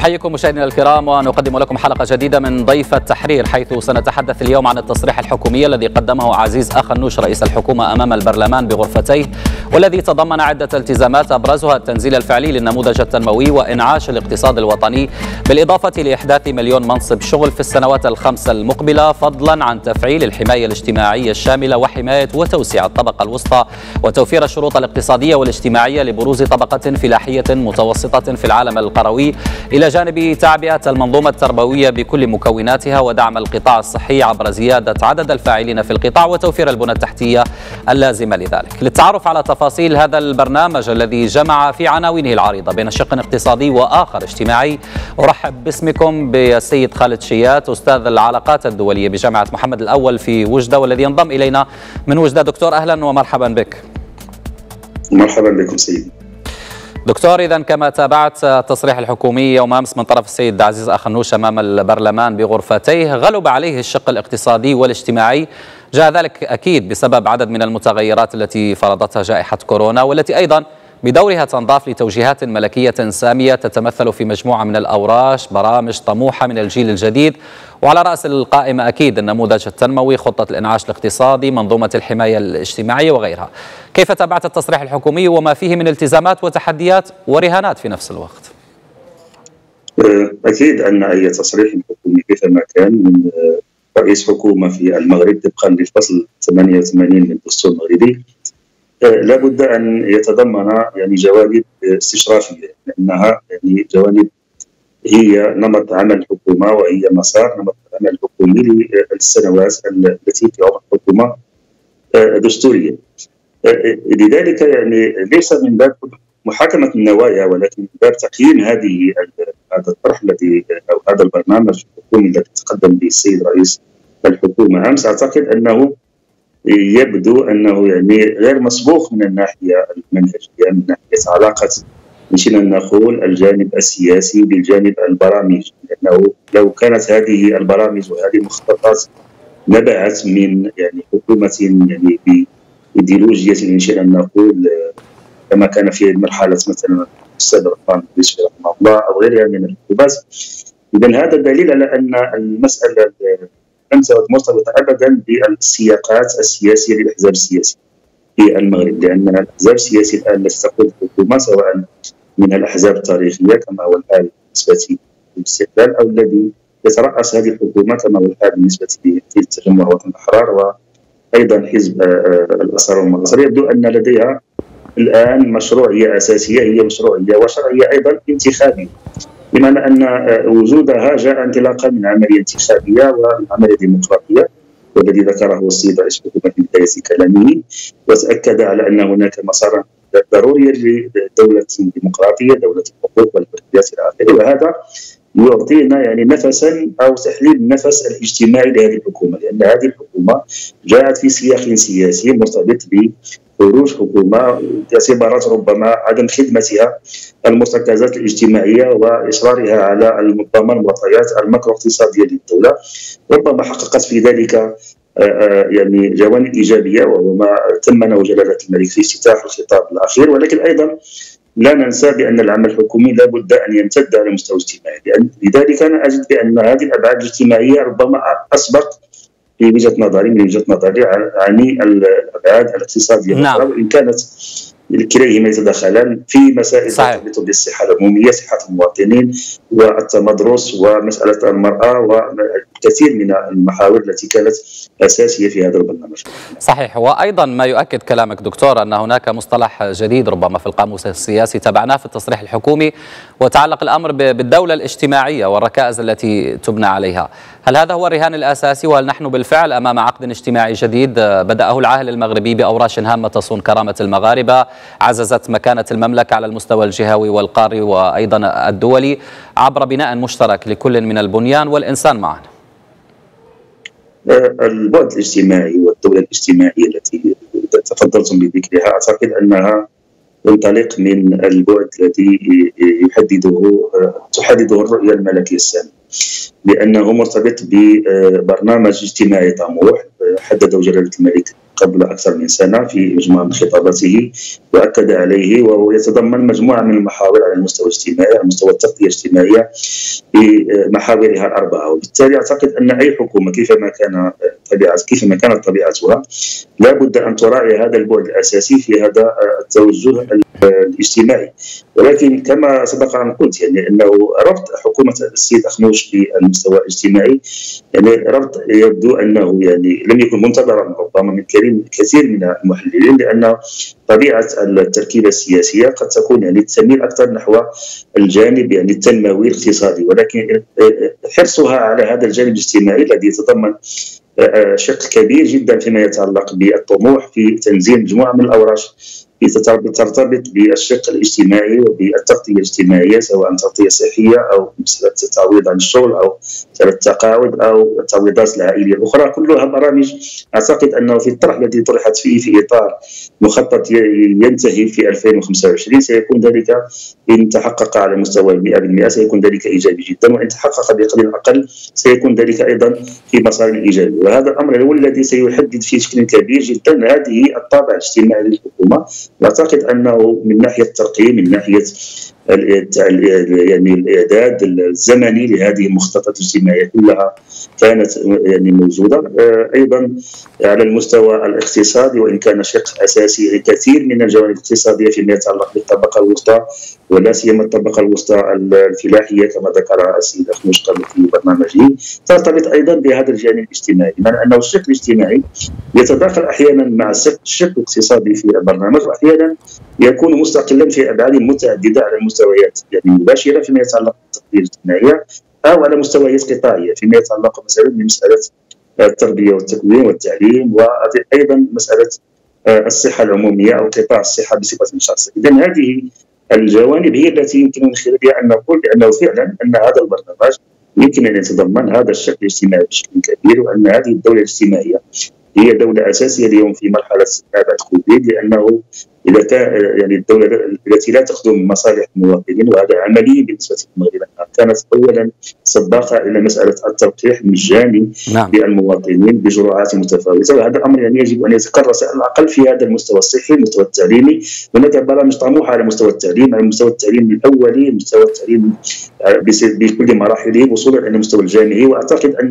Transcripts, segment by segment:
نحييكم مشاهدينا الكرام ونقدم لكم حلقة جديدة من ضيف التحرير، حيث سنتحدث اليوم عن التصريح الحكومي الذي قدمه عزيز أخنوش رئيس الحكومة أمام البرلمان بغرفتيه، والذي تضمن عدة التزامات أبرزها التنزيل الفعلي للنموذج التنموي وإنعاش الاقتصاد الوطني، بالإضافة لإحداث 1,000,000 منصب شغل في السنوات الخمس المقبلة، فضلا عن تفعيل الحماية الاجتماعية الشاملة وحماية وتوسيع الطبقة الوسطى وتوفير الشروط الاقتصادية والاجتماعية لبروز طبقة فلاحية متوسطة في العالم القروي، إلى جانب تعبئة المنظومة التربوية بكل مكوناتها ودعم القطاع الصحي عبر زيادة عدد الفاعلين في القطاع وتوفير البنى التحتية اللازمة لذلك. للتعرف على تفاصيل هذا البرنامج الذي جمع في عناوينه العريضة بين شق اقتصادي وآخر اجتماعي، أرحب باسمكم بالسيد خالد شيات، أستاذ العلاقات الدولية بجامعة محمد الأول في وجدة، والذي ينضم إلينا من وجدة. دكتور أهلا ومرحبا بك. مرحبا بكم سيدي. دكتور، إذن كما تابعت التصريح الحكومي يوم أمس من طرف السيد عزيز أخنوش أمام البرلمان بغرفتيه، غلب عليه الشق الاقتصادي والاجتماعي. جاء ذلك أكيد بسبب عدد من المتغيرات التي فرضتها جائحة كورونا، والتي أيضا بدورها تنضاف لتوجيهات ملكية سامية تتمثل في مجموعة من الأوراش، برامج طموحة من الجيل الجديد، وعلى رأس القائمة أكيد النموذج التنموي، خطة الإنعاش الاقتصادي، منظومة الحماية الاجتماعية وغيرها. كيف تابعت التصريح الحكومي وما فيه من التزامات وتحديات ورهانات في نفس الوقت؟ أكيد أن أي تصريح حكومي كيفما كان من رئيس حكومة في المغرب طبقا لفصل 88 من الدستور المغربي لابد أن يتضمن جوانب استشرافية، لأنها جوانب هي نمط عمل الحكومة وهي مسار نمط العمل الحكومي للسنوات التي في عمر الحكومة دستورية. لذلك ليس من باب محاكمة النوايا، ولكن من باب تقييم هذا الطرح الذي أو هذا البرنامج الحكومي الذي تقدم به السيد رئيس الحكومة أمس. أعتقد أنه يبدو أنه غير مسبوق من الناحية المنهجية، من ناحية علاقة مشينا نقول الجانب السياسي بالجانب البرامج، لأنه لو كانت هذه البرامج وهذه المخططات نبعت من حكومة بإيديولوجية مشينا نقول كما كان في مرحلة مثلا الأستاذ رفان الدسوقي رحمه الله أو غيرها من الحكومات، إذن هذا دليل على أن المسألة ليست مرتبطة أبدا بالسياقات السياسية للأحزاب السياسية في المغرب، لأن الأحزاب السياسية الآن التي تقود الحكومة سواء من الأحزاب التاريخية كما هو الحال بالنسبة للاستقلال، أو الذي يترأس هذه الحكومة كما هو الحال بالنسبة للتجمع وطن الأحرار وأيضا حزب الأسرى والمناصر، يبدو أن لديها الآن مشروعية أساسية، هي مشروعية وشرعية أيضا انتخابية، بمعنى أن وجودها جاء انطلاقا من عملية انتخابية ومن عملية ديمقراطية، والذي ذكره السيد رئيس الحكومة في بداية كلامه، وتأكد على أن هناك مسارا ضروريا لدولة ديمقراطية، دولة الحقوق والحريات إلى آخره، وهذا يعطينا نفسا أو تحليل نفس الاجتماعي لهذه الحكومة، لأن هذه الحكومة جاءت في سياق سياسي مرتبط بخروج حكومة باعتبارات ربما عدم خدمتها المرتكزات الاجتماعية وإصرارها على ضمان معطيات الماكرو اقتصادية للدولة، ربما حققت في ذلك جوانب إيجابية، وهو ما ثمنه جلالة الملك في افتتاح الخطاب الأخير. ولكن أيضا لا ننسى بأن العمل الحكومي لا بد أن يمتد على المستوى الاجتماعي، لذلك أنا أجد بأن هذه الأبعاد الاجتماعية ربما أسبق في وجهة نظري عن الأبعاد الاقتصادية. نعم. وإن كانت كليهما يتدخلان في مسائل ترتبط بالصحة العمومية، صحة المواطنين والتمدرس ومسألة المرأة وكثير من المحاور التي كانت أساسية في هذا البرنامج. صحيح. وأيضا ما يؤكد كلامك دكتور أن هناك مصطلح جديد ربما في القاموس السياسي تبعناه في التصريح الحكومي، وتعلق الأمر بالدولة الاجتماعية والركائز التي تبنى عليها. هل هذا هو الرهان الأساسي، وهل نحن بالفعل أمام عقد اجتماعي جديد بدأه العاهل المغربي بأوراش هامة تصون كرامة المغاربة، عززت مكانة المملكة على المستوى الجهوي والقاري وأيضا الدولي عبر بناء مشترك لكل من البنيان والإنسان معا؟ البعد الاجتماعي والدولة الاجتماعية التي تفضلتم بذكرها أعتقد أنها تنطلق من البعد الذي تحدده الرؤية الملكية السامية، لأنه مرتبط ببرنامج اجتماعي طموح حدده جلالة الملك قبل أكثر من سنة في مجموعة من خطاباته، وأكد عليه، وهو يتضمن مجموعة من المحاور على المستوى الاجتماعي، على مستوى التغطية الاجتماعية بمحاورها الأربعة. وبالتالي أعتقد أن أي حكومة كيفما كانت طبيعتها لا بد أن تراعي هذا البعد الأساسي في هذا التوجه الاجتماعي. ولكن كما سبق أن قلت يعني أنه ربط حكومة السيد أخنوش بالمستوى الاجتماعي يعني ربط يبدو أنه يعني لم يكن منتظرا ربما من كثير من المحللين، لأن طبيعة التركيبة السياسية قد تكون يعني تميل أكثر نحو الجانب يعني التنموي الاقتصادي، ولكن حرصها على هذا الجانب الاجتماعي الذي يتضمن شق كبير جدا فيما يتعلق بالطموح في تنزيل مجموعة من الأوراش ترتبط بالشق الاجتماعي وبالتغطية الاجتماعية، سواء تغطية صحية أو مسألة التعويض عن الشغل أو مسألة التقاعد أو التعويضات العائلية الأخرى، كلها برامج أعتقد أنه في الطرح الذي طرحت فيه في إطار مخطط ينتهي في 2025 سيكون ذلك إن تحقق على مستوى 100% سيكون ذلك إيجابي جدا، وإن تحقق بقدر الأقل سيكون ذلك أيضا في مسار إيجابي. وهذا الأمر هو الذي سيحدد في شكل كبير جدا هذه الطابع الاجتماعي للحكومة. واعتقد انه من ناحيه الترقيم، من ناحيه يعني الاعداد الزمني لهذه المخططات الاجتماعيه كلها كانت يعني موجوده. ايضا على المستوى الاقتصادي، وان كان شق اساسي كثير من الجوانب الاقتصاديه فيما يتعلق بالطبقه الوسطى، ولا سيما الطبقه الوسطى الفلاحيه كما ذكر السيد أخنوش قبل في برنامجه، ترتبط ايضا بهذا الجانب الاجتماعي، بمعنى انه الشق الاجتماعي يتداخل احيانا مع الشق الاقتصادي في البرنامج، واحيانا يكون مستقلا في ابعاد متعدده على المستويات يعني مباشره فيما يتعلق بالتغطيه الاجتماعيه، او على مستويات قطاعيه فيما يتعلق مثلا بمساله التربيه والتكوين والتعليم، وايضا مساله الصحه العموميه او قطاع الصحه بصفه شخصيه. اذا هذه الجوانب هي التي يمكن من خلالها ان نقول بانه فعلا ان هذا البرنامج يمكن ان يتضمن هذا الشق الاجتماعي بشكل كبير، وان هذه الدوله الاجتماعيه هي دولة أساسية اليوم في مرحلة بعد كوفيد، لأنه إذا كان يعني الدولة التي لا تخدم مصالح المواطنين، وهذا عملي بالنسبة للمغرب كانت أولا سباقة إلى مسألة التلقيح مجاني للمواطنين بجرعات متفاوتة، وهذا الأمر يعني يجب أن يتكرس على الأقل في هذا المستوى الصحي، المستوى التعليمي. هناك برامج طموحة على مستوى التعليم، على مستوى التعليم الأولي، مستوى التعليم بكل مراحله وصولا إلى المستوى الجامعي. وأعتقد أن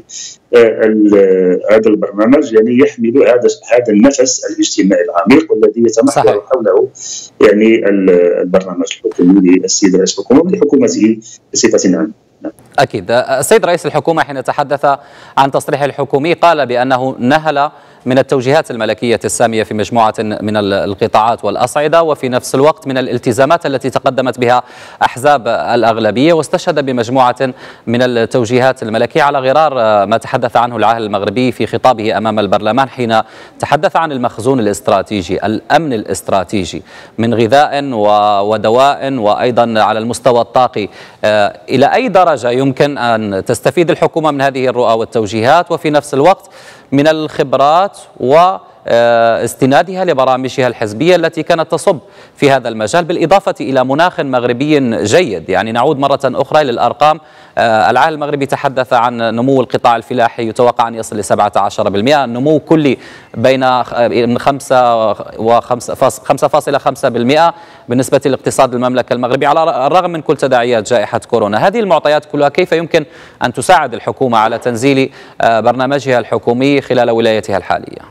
هذا البرنامج يعني يحمل هذا النفس الاجتماعي العميق والذي يتمحور حوله يعني البرنامج الحكومي للسيد رئيس الحكومه ولحكومته بصفه عامه. أكيد. السيد رئيس الحكومة حين تحدث عن تصريح الحكومي قال بأنه نهل من التوجيهات الملكية السامية في مجموعة من القطاعات والأصعدة، وفي نفس الوقت من الالتزامات التي تقدمت بها أحزاب الأغلبية، واستشهد بمجموعة من التوجيهات الملكية على غرار ما تحدث عنه العاهل المغربي في خطابه أمام البرلمان حين تحدث عن المخزون الاستراتيجي، الأمن الاستراتيجي من غذاء ودواء، وأيضا على المستوى الطاقي. إلى أي درجة يمكن أن تستفيد الحكومة من هذه الرؤى والتوجيهات، وفي نفس الوقت من الخبرات واستنادها لبرامجها الحزبية التي كانت تصب في هذا المجال، بالإضافة إلى مناخ مغربي جيد؟ يعني نعود مرة أخرى للأرقام. العاهل المغربي تحدث عن نمو القطاع الفلاحي يتوقع أن يصل ل 17%، النمو كلي بين 5 و 5.5% بالنسبة لاقتصاد المملكة المغربية، على الرغم من كل تداعيات جائحة كورونا. هذه المعطيات كلها كيف يمكن أن تساعد الحكومة على تنزيل برنامجها الحكومي خلال ولايتها الحالية؟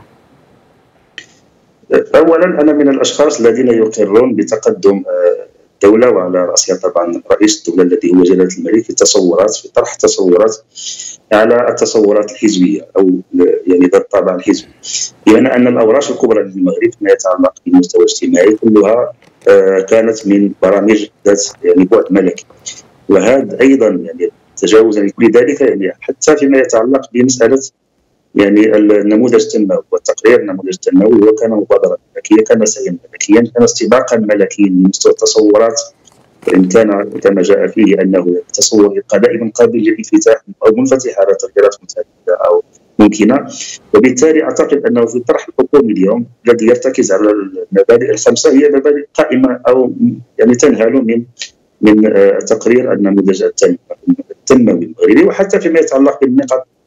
أولا أنا من الأشخاص الذين يقرون بتقدم الدولة، وعلى رأسها طبعا رئيس الدولة الذي هو جلالة الملك في طرح تصورات على التصورات الحزبية أو يعني ذات الطابع الحزبي، بمعنى أن الأوراش الكبرى للمغرب فيما يتعلق بالمستوى الاجتماعي كلها كانت من برامج ذات يعني بعد ملكي، وهذا أيضا يعني تجاوزا لكل ذلك يعني حتى فيما يتعلق بمسألة يعني النموذج التنموي وتقرير النموذج التنموي، هو كان مبادرة ملكية، كان سعيا ملكيا، كان استباقا ملكيا لمستوى التصورات، وإن كان كما جاء فيه أنه تصور دائما قابل للانفتاح أو منفتح على تغييرات متعددة أو ممكنة. وبالتالي أعتقد أنه في الطرح الحكومي اليوم الذي يرتكز على المبادئ الخمسة هي مبادئ قائمة أو يعني تنهل من تقرير النموذج التنموي المغربي، وحتى فيما يتعلق بالنقاط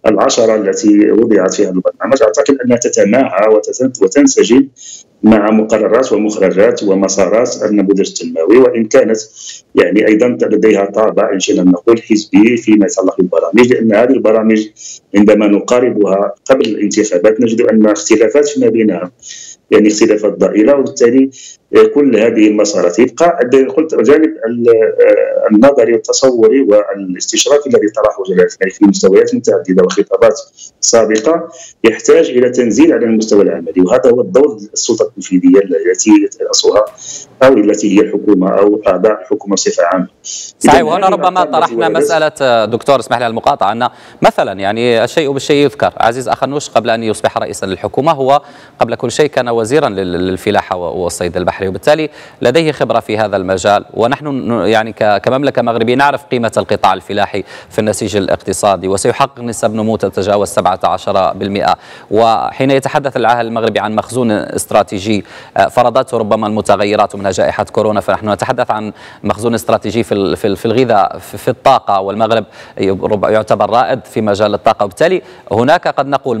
العشرة التي وضعت في هذا البرنامج أعتقد أنها تتماهى وتنسجم مع مقررات ومخرجات ومسارات النموذج التنموي، وإن كانت يعني أيضا لديها طابع إن شئنا نقول حزبي فيما يتعلق بالبرامج، لأن هذه البرامج عندما نقاربها قبل الانتخابات نجد أن اختلافات فيما بينها يعني اختلافات ضئيلة، وبالتالي كل هذه المسارات يبقى قلت الجانب النظري والتصوري والاستشرافي الذي طرحه جلالة الملك في مستويات متعددة وخطابات سابقة يحتاج إلى تنزيل على المستوى العملي، وهذا هو الدور السلطة التنفيذية التي يترأسها أو التي هي الحكومة أو أعضاء الحكومة بصفة عامة. صحيح، وهنا ربما طرحنا مسألة دكتور اسمح لي المقاطعة أن مثلا يعني الشيء بالشيء يذكر. عزيز أخنوش قبل أن يصبح رئيسا للحكومة هو قبل كل شيء كان وزيرا للفلاحة والصيد البحري، وبالتالي لديه خبرة في هذا المجال، ونحن يعني كمملكة مغربية نعرف قيمة القطاع الفلاحي في النسيج الاقتصادي، وسيحقق نسب نمو تتجاوز 17%. وحين يتحدث العاهل المغربي عن مخزون استراتيجي فرضته ربما المتغيرات من جائحة كورونا، فنحن نتحدث عن مخزون استراتيجي في الغذاء في الطاقة، والمغرب يعتبر رائد في مجال الطاقة، وبالتالي هناك قد نقول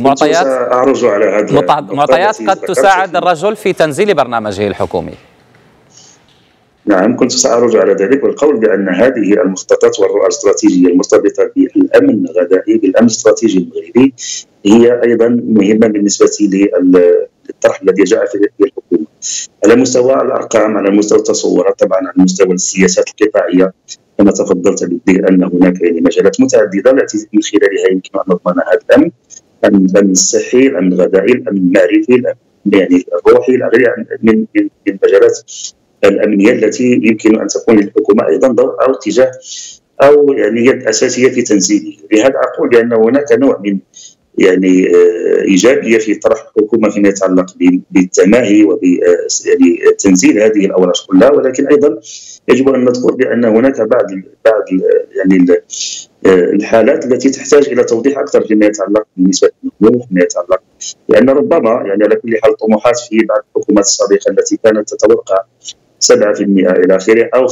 معطيات قد تساعد الرجل في تنزيل برنامجه الحكومي. نعم، كنت سأرجع على ذلك والقول بأن هذه المخططات والرؤى الاستراتيجية المرتبطة بالأمن الغذائي بالأمن الاستراتيجي المغربي هي أيضا مهمة بالنسبة للطرح الذي جاء في الحكومة على مستوى الأرقام، على مستوى التصورات، طبعا على مستوى السياسات القطاعية كما تفضلت بأن هناك يعني مجالات متعددة التي من خلالها يمكن أن نضمن هذا الأمن، الأمن الصحي، الأمن الغذائي، الأمن المعرفي، الأمن يعني الروحي، من المجالات الأمنية التي يمكن أن تكون للحكومة أيضا دور أو اتجاه أو يعني يد أساسية في تنزيله. لهذا أقول بأن هناك نوع من يعني إيجابية في طرح الحكومة فيما يتعلق بالتماهي يعني تنزيل هذه الأوراق كلها، ولكن أيضا يجب أن نذكر بأن هناك بعض يعني الحالات التي تحتاج إلى توضيح أكثر فيما يتعلق بنسبة النمو، فيما يتعلق لأن ربما يعني على كل حال طموحات في بعض الحكومات السابقة التي كانت تتوقع 7% إلى آخره أو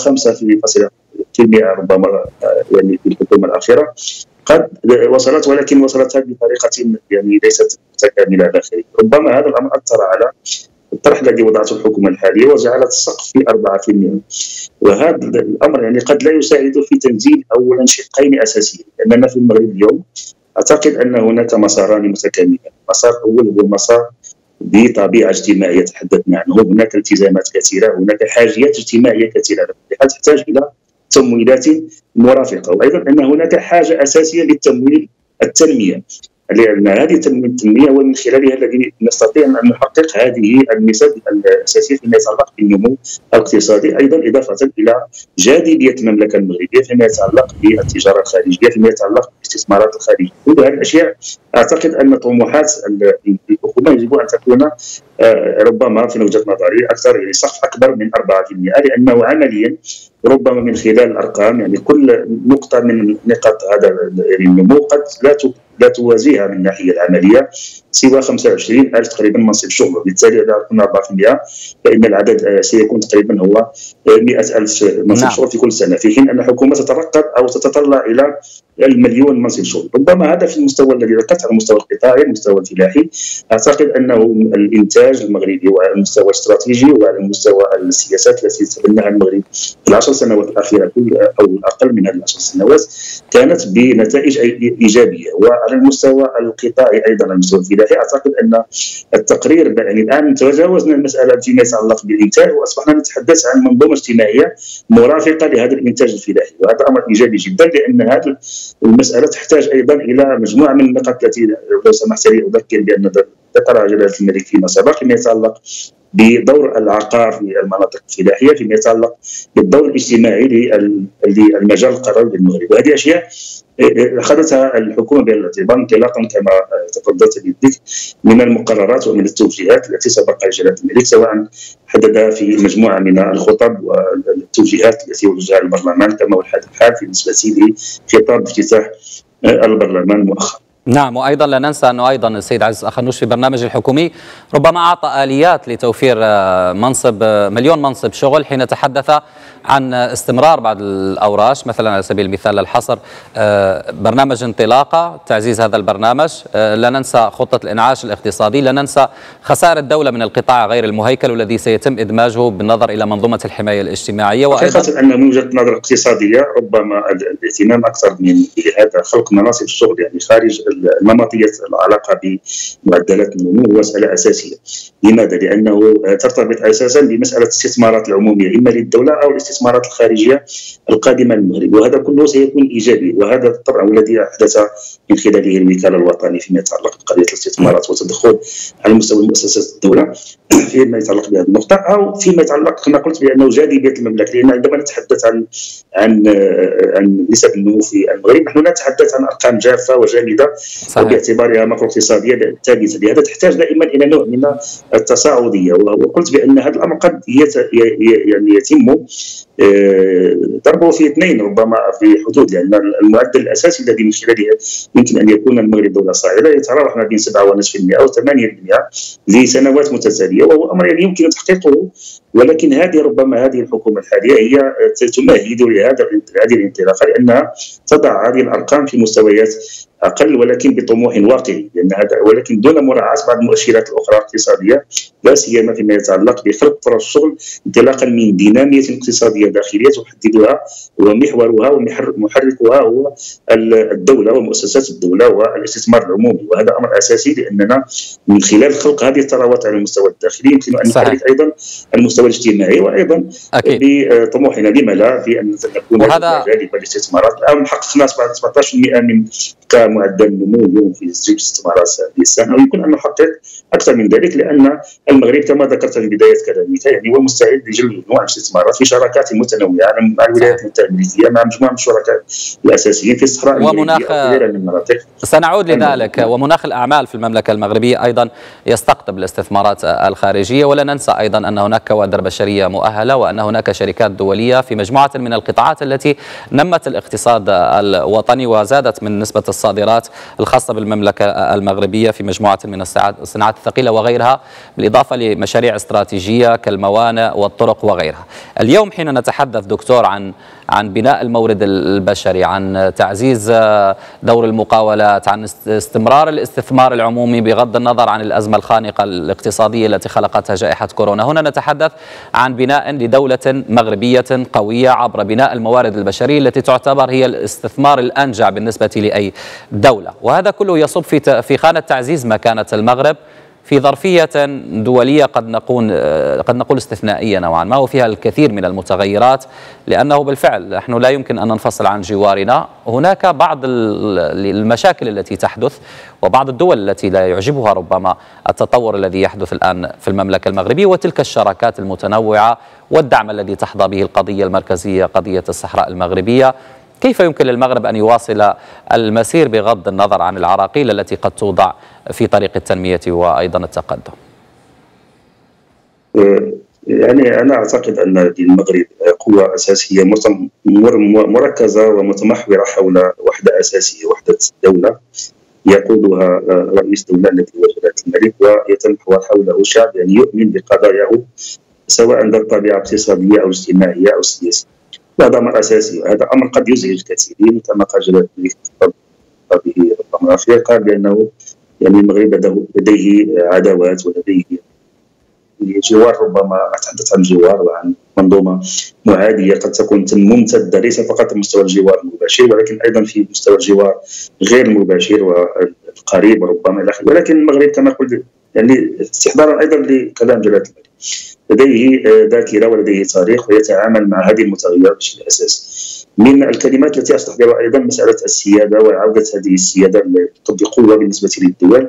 5% ربما يعني في الحكومة الأخيرة قد وصلت، ولكن وصلتها بطريقة يعني ليست متكاملة إلى آخره. ربما هذا الأمر أثر على الطرح الذي وضعته الحكومة الحالية وجعلت السقف في 4%، وهذا الأمر يعني قد لا يساعد في تنزيل أولا شقين أساسيين، لأننا في المغرب اليوم أعتقد أن هناك مساران متكاملان. المسار الأول هو مسار بطبيعة اجتماعية تحدثنا عنه، هناك التزامات كثيرة، هناك حاجيات اجتماعية كثيرة تحتاج إلى تمويلات مرافقة، وأيضا أن هناك حاجة أساسية للتمويل التنمية، لأن هذه التنمية ومن خلالها الذي نستطيع أن نحقق هذه النسب الأساسية فيما يتعلق بالنمو الاقتصادي، أيضا إضافة إلى جاذبية المملكة المغربية فيما يتعلق بالتجارة الخارجية، فيما يتعلق بالاستثمارات الخارجية. كل هذه الأشياء أعتقد أن طموحات الحكومة يجب أن تكون ربما في وجهة نظري أكثر يعني سقف أكبر من 4%، لأنه عمليا ربما من خلال الأرقام يعني كل نقطة من نقاط هذا النمو قد لا توازيها من الناحية العملية سوى 25,000 تقريبا منصب شغل، وبالتالي إذا كنا 4% فإن العدد سيكون تقريبا هو 100,000 منصب شغل في كل سنة، في حين أن الحكومة تترقب أو تتطلع إلى 1,000,000 منصب شغل. ربما هذا في المستوى الذي ذكرت على المستوى القطاعي، المستوى الفلاحي. أعتقد أنه الإنتاج المغربي وعلى المستوى الاستراتيجي وعلى المستوى السياسات التي تبناها المغرب في العشر سنوات الأخيرة أو الأقل من هذه العشر سنوات كانت بنتائج إيجابية. وعلى المستوى القطاعي أيضا على المستوى الفلاحي أعتقد أن التقرير يعني الآن تجاوزنا المسألة فيما يتعلق بالإنتاج وأصبحنا نتحدث عن منظومة اجتماعية مرافقة لهذا الإنتاج الفلاحي، وهذا أمر إيجابي جدا، لأن هذه المسألة تحتاج أيضا إلى مجموعة من النقاط التي لو سمحت لي أذكر بأن ذكرها جلالة الملك فيما سبق فيما يتعلق بدور العقار في المناطق الفلاحية، فيما يتعلق بالدور الاجتماعي للمجال القروي بالمغرب، وهذه أشياء أخذتها الحكومة بعين الاعتبار انطلاقا كما تفضلت بالذكر من المقررات ومن التوجيهات التي سبق جلالة الملك، سواء حددها في مجموعة من الخطب والتوجيهات التي وجهها البرلمان كما هو الحال بالنسبة لخطاب افتتاح البرلمان مؤخرا. نعم، وأيضا لا ننسى أنه أيضا السيد عزيز أخنوش في برنامج الحكومي ربما أعطى آليات لتوفير مليون منصب شغل، حين تحدث عن استمرار بعض الأوراش، مثلا على سبيل المثال الحصر برنامج انطلاقة، تعزيز هذا البرنامج، لا ننسى خطة الإنعاش الاقتصادي، لا ننسى خسائر الدولة من القطاع غير المهيكل والذي سيتم إدماجه بالنظر إلى منظومة الحماية الاجتماعية. وأيضا أن من وجهة النظر الاقتصادية ربما الاهتمام أكثر من هذا خلق مناصب الشغل يعني خارج نمطية العلاقة بمعدلات النمو هو مسألة أساسية. لماذا؟ لأنه ترتبط أساسا بمسألة الاستثمارات العمومية إما للدولة أو الاستثمارات الخارجية القادمة للمغرب، وهذا كله سيكون إيجابي. وهذا طبعا الذي أحدث من خلاله الوكالة الوطنية فيما يتعلق بقضية الاستثمارات وتدخل على مستوى مؤسسات الدولة فيما يتعلق بهذه النقطة، أو فيما يتعلق كما قلت بأنه جاذبية المملكة. لأن عندما نتحدث عن نسب النمو في المغرب نحن نتحدث عن أرقام جافة وجامدة وباعتبارها ماكرو اقتصادية ثابتة، لهذا تحتاج دائما إلى نوع من التصاعدية. وقلت بأن هذا الأمر قد يعني يتم ضربه في اثنين ربما في حدود، لأن المعدل الأساسي الذي من خلاله يمكن أن يكون المغرب دولة صاعدة يتراوح ما بين 7.5% أو 8% لسنوات متتالية، وهو أمر يعني يمكن تحقيقه. ولكن ربما هذه الحكومة الحالية هي تمهد لهذه الانطلاقة، لأنها تضع هذه الأرقام في مستويات أقل ولكن بطموح واقعي، ولكن دون مراعاة بعض المؤشرات الأخرى الاقتصادية، لا سيما فيما يتعلق بخلق فرص الشغل انطلاقا من دينامية اقتصادية داخلية تحددها ومحورها ومحركها هو الدولة ومؤسسات الدولة والاستثمار العمومي. وهذا أمر أساسي، لأننا من خلال خلق هذه الثروات على المستوى الداخلي يمكن أن نحرك أيضا المستوى الاجتماعي، وأيضا بطموحنا لما لا في أن نكون جاذبة للاستثمارات. الآن حققنا 17% من كمعدل النمو اليوم في الاستثمارات هذه السنة، ويمكن أن نحقق أكثر من ذلك، لأن المغرب كما ذكرت في بداية كلامي يعني هو مستعد لجلب نوع الاستثمارات في شراكات متنوعة مع الولايات المتحدة الأمريكية، مع مجموعة من الشركاء الأساسيين في الصحراء المغربية وغيرها من المناطق. سنعود لذلك. ومناخ الأعمال في المملكة المغربية أيضا يستقطب الاستثمارات الخارجية، ولا ننسى أيضا أن هناك كوادر بشرية مؤهلة، وأن هناك شركات دولية في مجموعة من القطاعات التي نمت الاقتصاد الوطني وزادت من نسبة الصادرات الخاصة بالمملكة المغربية في مجموعة من الصناعات الثقيلة وغيرها، بالإضافة لمشاريع استراتيجية كالموانئ والطرق وغيرها. اليوم حين نتحدث دكتور عن بناء المورد البشري، عن تعزيز دور المقاولات، عن استمرار الاستثمار العمومي بغض النظر عن الأزمة الخانقة الاقتصادية التي خلقتها جائحة كورونا، هنا نتحدث عن بناء لدولة مغربية قوية عبر بناء الموارد البشرية التي تعتبر هي الاستثمار الأنجع بالنسبة لأي دولة. وهذا كله يصب في خانة تعزيز مكانة المغرب في ظرفية دولية قد نقول استثنائية نوعا ما، وفيها الكثير من المتغيرات، لأنه بالفعل نحن لا يمكن أن ننفصل عن جوارنا. هناك بعض المشاكل التي تحدث وبعض الدول التي لا يعجبها ربما التطور الذي يحدث الآن في المملكة المغربية، وتلك الشراكات المتنوعة والدعم الذي تحظى به القضية المركزية قضية الصحراء المغربية. كيف يمكن للمغرب أن يواصل المسير بغض النظر عن العراقيل التي قد توضع في طريق التنمية وأيضا التقدم؟ يعني أنا أعتقد أن المغرب قوة أساسية مركزة ومتمحورة حول وحدة أساسية، وحدة الدولة يقودها رئيس دولة الذي هو جلالة الملك، ويتمحور حوله شعب يعني يؤمن بقضاياه سواء ذات طبيعة اقتصادية أو اجتماعية أو سياسية. هذا أمر أساسي، وهذا أمر قد يزعج الكثيرين كما قال جلالة الملك به ربما في قال بأنه يعني المغرب لديه عداوات ولديه جوار، ربما أتحدث عن جوار وعن منظومة معادية قد تكون ممتدة ليس فقط مستوى الجوار المباشر ولكن أيضا في مستوى الجوار غير المباشر والقريب وربما إلى آخره. ولكن المغرب كما قلت يعني استحضارا أيضا لكلام جلالة الملك لديه ذاكرة ولديه تاريخ ويتعامل مع هذه المتغيرات بشكل أساسي. من الكلمات التي أستحضرها أيضا مسألة السيادة وعودة هذه السيادة بقوة بالنسبة للدول،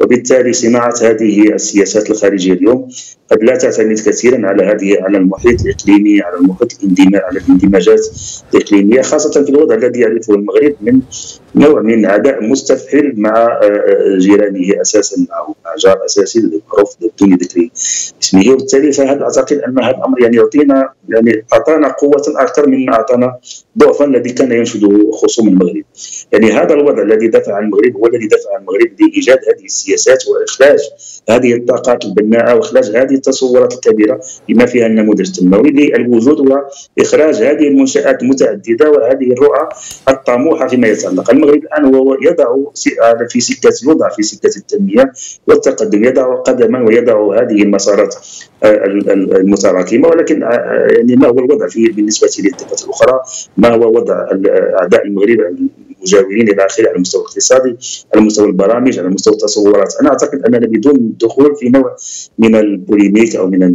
وبالتالي صناعة هذه السياسات الخارجية اليوم قد لا تعتمد كثيرا على المحيط الإقليمي، على المحيط على الاندماجات الإقليمية، خاصة في الوضع الذي يعرفه المغرب من نوع من عداء مستفحل مع جيرانه أساسا، أو مع جار أساسي المعروف بدون ذكر اسمه. وبالتالي فهذا أعتقد أن هذا الأمر أعطانا قوة أكثر مما أعطانا ضعفا الذي كان ينشده خصوم المغرب. هذا الوضع الذي دفع المغرب هو الذي دفع المغرب لإيجاد هذه السياسات وإخراج هذه الطاقات البناءة وإخراج هذه التصورات الكبيرة بما فيها النموذج التنموي للوجود وإخراج هذه المنشآت المتعددة وهذه الرؤى الطموحة فيما يتعلق. المغرب الآن هو يوضع في سكة التنمية والتقدم، يضع قدما ويضع هذه المسارات المتراكمة، ولكن ما هو الوضع بالنسبة للدول الأخرى؟ ما هو وضع أعداء المغرب المجاورين إلى آخره على المستوى الاقتصادي، على مستوى البرامج، على مستوى التصورات؟ أنا أعتقد أننا بدون الدخول في نوع من البوليميك أو من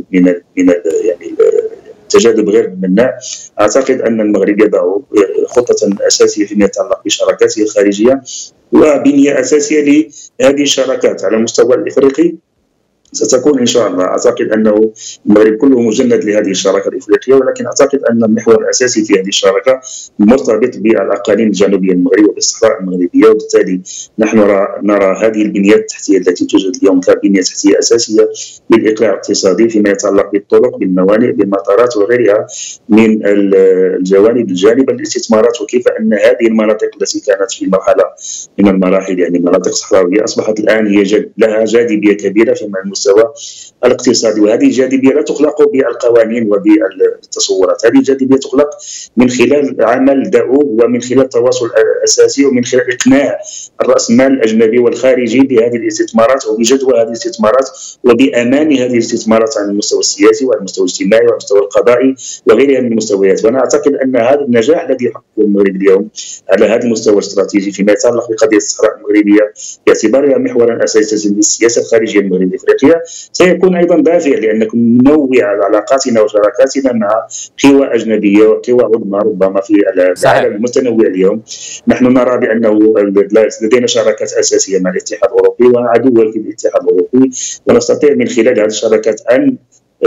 التجاذب غير المناع، أعتقد أن المغرب يضع خطة أساسية فيما يتعلق بشراكاته الخارجية وبنية أساسية لهذه الشراكات على المستوى الإفريقي. ستكون إن شاء الله، أعتقد أنه المغرب كله مجند لهذه الشراكة الإفريقية، ولكن أعتقد أن المحور الأساسي في هذه الشراكة مرتبط بالأقاليم الجنوبية المغرب وبالصحراء المغربية. وبالتالي نحن نرى هذه البنية التحتية التي توجد اليوم كبنية تحتية أساسية للإقلاع الاقتصادي فيما يتعلق بالطرق، بالموانئ، بالمطارات وغيرها من الجوانب الجانبة للاستثمارات، وكيف أن هذه المناطق التي كانت في مرحلة من المراحل مناطق صحراوية أصبحت الآن هي لها جاذبية كبيرة في المستوى الاقتصادي. وهذه الجاذبية لا تخلق بالقوانين وبالتصورات، هذه الجاذبية تخلق من خلال عمل دؤوب ومن خلال تواصل أساسي ومن خلال إقناع الرأسمال الأجنبي والخارجي بهذه الاستثمارات وبجدوى هذه الاستثمارات وبأمان هذه الاستثمارات على المستوى السياسي وعلى المستوى الاجتماعي وعلى المستوى القضائي وغيرها من المستويات. وأنا أعتقد أن هذا النجاح الذي يحققه المغرب اليوم على هذا المستوى الاستراتيجي فيما يتعلق بقضية الصحراء المغربية باعتبارها محورا أساسيا للسياسة الخارجية المغربية الإفريقية، سيكون أيضا دافع لأنكم ننوع علاقاتنا وشراكاتنا مع قوى أجنبية وقوى عظمى ربما في العالم المتنوع اليوم. نحن نرى بأنه لدينا شراكات أساسية مع الاتحاد الأوروبي وعدوا في الاتحاد الأوروبي، ونستطيع من خلال هذه الشراكات أن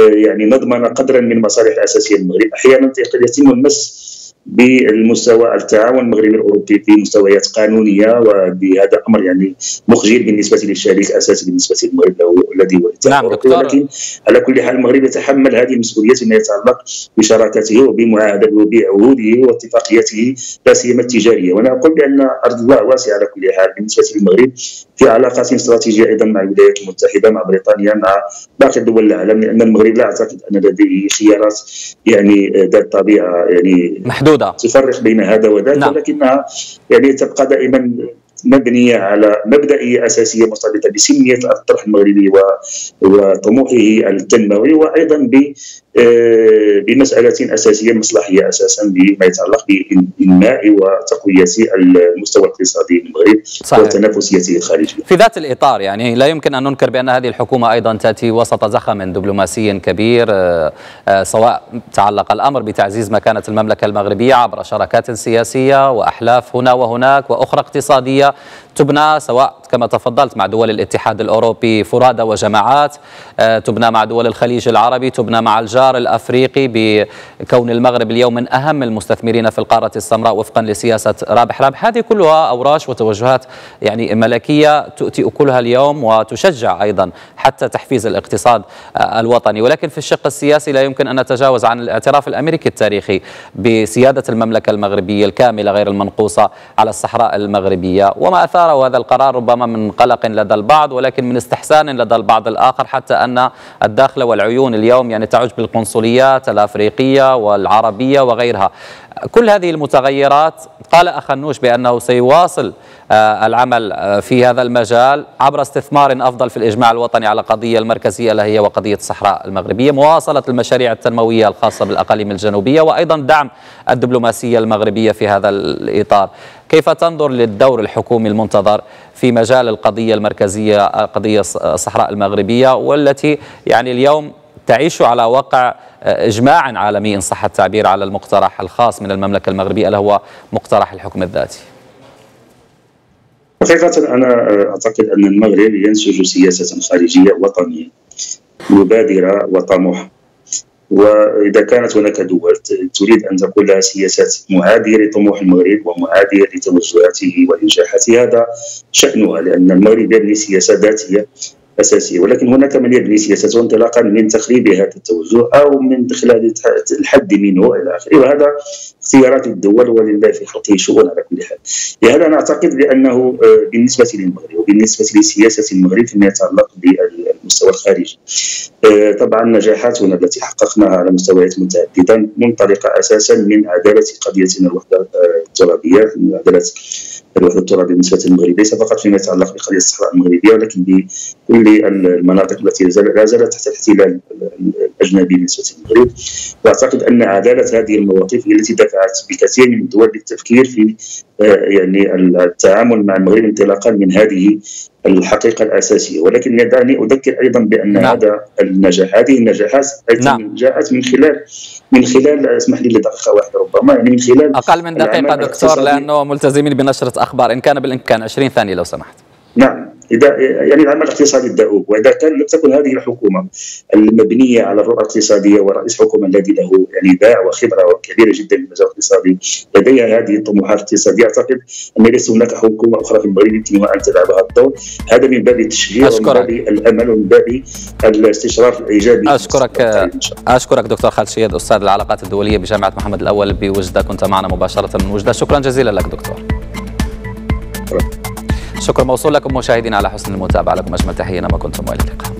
نضمن قدرا من المصالح الأساسية للمغرب. أحيانا يتم المس بالمستوى التعاون المغربي الاوروبي في مستويات قانونيه، وبهذا امر مخجل بالنسبه للشريك الاساسي بالنسبه للمغرب الذي هو الاتحاد الاوروبي. ولكن على كل حال المغرب يتحمل هذه المسؤوليه فيما يتعلق بشراكته وبمعاهده وبعهوده واتفاقياته لا سيما التجاريه. وانا اقول بان ارض الله واسعه على كل حال بالنسبه للمغرب في علاقات استراتيجيه ايضا مع الولايات المتحده، مع بريطانيا، مع باقي دول العالم، لان المغرب لا اعتقد ان لديه خيارات ذات طبيعه محدودة تفرق بين هذا وذاك. نعم. ولكنها تبقى دائما مبنية على مبدئية أساسية مرتبطة بسمية الطرح المغربي وطموحه التنموي، وأيضا بمسألة أساسية مصلحية أساسا بما يتعلق بإنماء وتقوية المستوى الاقتصادي للمغرب وتنافسيته الخارجية. في ذات الإطار لا يمكن أن ننكر بأن هذه الحكومة أيضا تأتي وسط زخم دبلوماسي كبير، سواء تعلق الأمر بتعزيز مكانة المملكة المغربية عبر شراكات سياسية وأحلاف هنا وهناك وأخرى اقتصادية تبنى سواء كما تفضلت مع دول الاتحاد الأوروبي فرادى وجماعات، تبنى مع دول الخليج العربي، تبنى مع الجار الأفريقي بكون المغرب اليوم من أهم المستثمرين في القارة السمراء وفقا لسياسة رابح رابح. هذه كلها أوراش وتوجهات ملكية تؤتي أكلها اليوم وتشجع أيضا حتى تحفيز الاقتصاد الوطني. ولكن في الشق السياسي لا يمكن أن نتجاوز عن الاعتراف الأمريكي التاريخي بسيادة المملكة المغربية الكاملة غير المنقوصة على الصحراء المغربية، وما أثاره هذا القرار ربما من قلق لدى البعض ولكن من استحسان لدى البعض الآخر، حتى أن الداخل والعيون اليوم تعج بالقنصليات الأفريقية والعربية وغيرها. كل هذه المتغيرات قال أخنوش بأنه سيواصل العمل في هذا المجال عبر استثمار أفضل في الإجماع الوطني على قضية المركزية اللي هي وقضية الصحراء المغربية، مواصلة المشاريع التنموية الخاصة بالأقاليم الجنوبية، وأيضا دعم الدبلوماسية المغربية في هذا الإطار. كيف تنظر للدور الحكومي المنتظر في مجال القضية المركزية قضية الصحراء المغربية، والتي اليوم تعيش على وقع إجماع عالمي إن صح التعبير على المقترح الخاص من المملكة المغربية اللي هو مقترح الحكم الذاتي؟ حقيقة أنا أعتقد أن المغرب ينسج سياسة خارجية وطنية مبادرة وطموحة، وإذا كانت هناك دول تريد أن تكون لها سياسات معادية لطموح المغرب ومعادية لتوجهاته ونجاحاته هذا شأنها، لأن المغرب يبني سياسة ذاتية أساسية، ولكن هناك من يبني سياسته انطلاقا من تخريب هذا التوجه أو من خلال الحد منه إلى آخره، وهذا اختيارات الدول ولله في خلقه شؤون على كل حال. لهذا أنا أعتقد بأنه بالنسبة للمغرب وبالنسبة لسياسة المغرب فيما يتعلق بالمستوى الخارجي، طبعا نجاحاتنا التي حققناها على مستويات متعددة منطلقة أساسا من عدالة قضيتنا الوحدة الترابية، من عدالة الوحدة الترابية بالنسبة للمغرب ليس فقط فيما يتعلق بقضية الصحراء المغربية ولكن بكل المناطق التي لا زالت تحت الاحتلال الأجنبي بالنسبة للمغرب. وأعتقد أن عدالة هذه المواقف هي التي دفعت بكثير من الدول للتفكير في يعني التعامل مع المغرب انطلاقا من هذه الحقيقة الأساسية. ولكن دعني أذكر أيضا بأن هذه النجاحات جاءت من خلال اسمح لي دقيقة واحدة ربما، يعني من خلال أقل من دقيقة دكتور لأنه ملتزمين بنشرة أخبار، إن كان بالإمكان 20 ثانية لو سمحت. نعم، إذا يعني العمل الاقتصادي الدؤوب، وإذا لم تكن هذه الحكومة المبنية على الرؤى الاقتصادية ورئيس حكومة الذي له يعني باع وخبرة كبيرة جدا في المجال الاقتصادي لديها هذه الطموحات الاقتصادية، أعتقد أن ليس هناك حكومة أخرى في المغرب يمكنها أن تلعب هذا الدور. هذا من باب التشجيع ومن باب الأمل ومن باب الاستشراف الإيجابي. أشكرك دكتور خالد شياد أستاذ العلاقات الدولية بجامعة محمد الأول بوجدة، كنت معنا مباشرة من وجدة. شكرا جزيلا لك دكتور. شكرا موصول لكم مشاهدينا على حسن المتابعة، لكم أجمل تحية، ما كنتم، والى اللقاء.